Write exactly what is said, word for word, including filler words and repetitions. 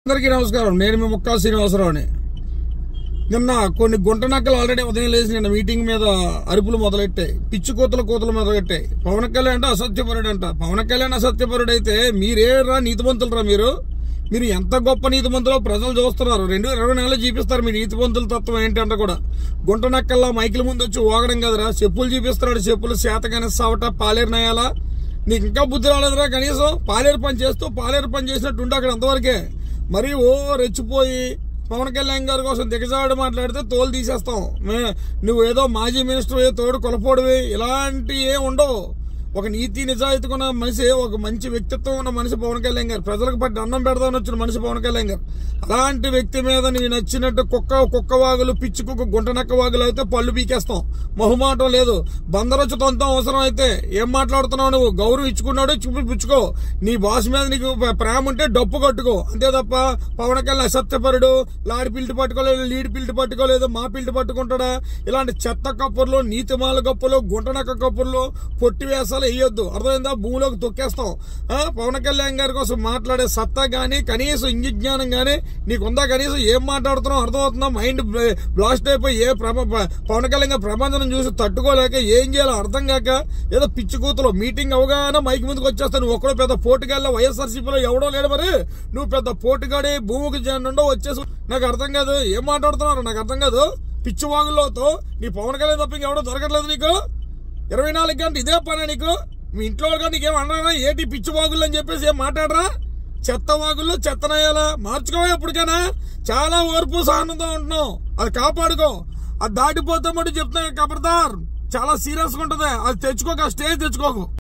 అందరికీ నమస్కారం. నేను మీ ముక్కా శ్రీనివాసరావుని. నిన్న కొన్ని గుంట నక్కలు ఆల్రెడీ ఉదయం లేచి నిన్న మీటింగ్ మీద అరుపులు మొదలెట్టాయి, పిచ్చి కూతలు కూతలు మొదలెట్టాయి. పవన్ కళ్యాణ్ అంటే అసత్యపరుడు అంట. పవన్ కళ్యాణ్ అసత్యపరుడు అయితే మీరేరా నీతిమంతులరా? మీరు మీరు ఎంత గొప్ప నీతిమంతులో ప్రజలు చూస్తున్నారు. రెండు ఇరవై నెలలు చూపిస్తారు మీ నీతిమంతుల తత్వం ఏంటంటే కూడా. గుంట నక్కల్లా మైకిల ముందు వచ్చి ఓగడం కదరా, చెప్పులు చూపిస్తున్నాడు. చెప్పులు శాతగానే సావట పాలేరు నయాలా. నీకు ఇంకా బుద్ధి రాలేదురా? కనీసం పాలేరు పని చేస్తూ పాలేరు పని చేసినట్టు ఉంటే అక్కడ అంతవరకే. మరి ఓ రెచ్చిపోయి పవన్ కళ్యాణ్ గారి కోసం దిగజాడు మాట్లాడితే తోలు తీసేస్తాం. నువ్వు ఏదో మాజీ మినిస్టర్ తోడు కొలపోడివి ఇలాంటి ఏం ఉండవు. ఒక నీతి నిజాయితీ ఉన్న మనిషి, ఒక మంచి వ్యక్తిత్వం ఉన్న మనిషి పవన్ కళ్యాణ్ గారు. ప్రజలకు పట్టి అన్నం పెడదామని వచ్చిన మనిషి పవన్ కళ్యాణ్ గారు. అలాంటి వ్యక్తి మీద నీ నచ్చినట్టు కుక్క కుక్క వాగులు పిచ్చి కుక్క గుంట నక్క వాగులు అయితే పళ్ళు పీకేస్తాం. మొహమాటం లేదు. బందరొచ్చు తొంతం అవసరం అయితే. ఏం మాట్లాడుతున్నావు నువ్వు? గౌరవం ఇచ్చుకున్నాడు, చూపి పుచ్చుకో. నీ బాస్ మీద నీకు ప్రేమ ఉంటే డప్పు కట్టుకో, అంతే తప్ప పవన్ కళ్యాణ్ అసత్యపరుడు, లాడి పిల్టి పట్టుకోలేదు, లీడ్ పిల్టి పట్టుకోలేదు, మా పిల్టి పట్టుకుంటాడా? ఇలాంటి చెత్త కప్పుర్లు, నీతిమాల కప్పులు, గుంట నక్క కప్పుర్లు, పొట్టి వేసాలు వేయొద్దు. అర్థమైందా? భూమిలోకి తొక్కేస్తాం. పవన్ కళ్యాణ్ గారి కోసం మాట్లాడే సత్తా గానీ, కనీసం ఇంగి జ్ఞానం గానీ నీకుందా? కనీసం ఏం మాట్లాడుతున్నావు అర్థమవుతుందా? మైండ్ బ్లాస్ట్ అయిపోయి ఏ పవన్ కళ్యాణ్ గారి ప్రబంధనం చూసి తట్టుకోలేక ఏం చేయాలో అర్థం కాక ఏదో పిచ్చి కూతురు మీటింగ్ అవగానే మైకి ముందుకు వచ్చేస్తావు. నువ్వు ఒక్కడో పెద్ద పోటుగాళ్ళ వైఎస్ఆర్సీపీలో ఎవడో లేడు. మరి నువ్వు పెద్ద పోటుగాడి భూమికి నుండో వచ్చేసి నాకు అర్థం కాదు. ఏం మాట్లాడుతున్నారు నాకు అర్థం కాదు. పిచ్చి వాగుల్లోతో నీ పవన్ కళ్యాణ్ తప్ప ఎవడో దొరకట్లేదు నీకు. ఇరవై నాలుగు గంటలు ఇదే పని నీకు. మీ ఇంట్లో కానీ నీకేం అనరా? ఏంటి పిచ్చి వాగుళ్ళు అని చెప్పేసి ఏం మాట్లాడరా? చెత్త వాగుల్లో చెత్తనయ్యాలా మార్చుకోవా ఎప్పటికైనా. చాలా ఓర్పు సహనంతో ఉంటున్నావు, అది కాపాడుకో. అది దాటిపోతే మటు చెప్తున్నా ఖబర్దార్, చాలా సీరియస్ గా ఉంటది. అది తెచ్చుకోక, స్టేజ్ తెచ్చుకోకు.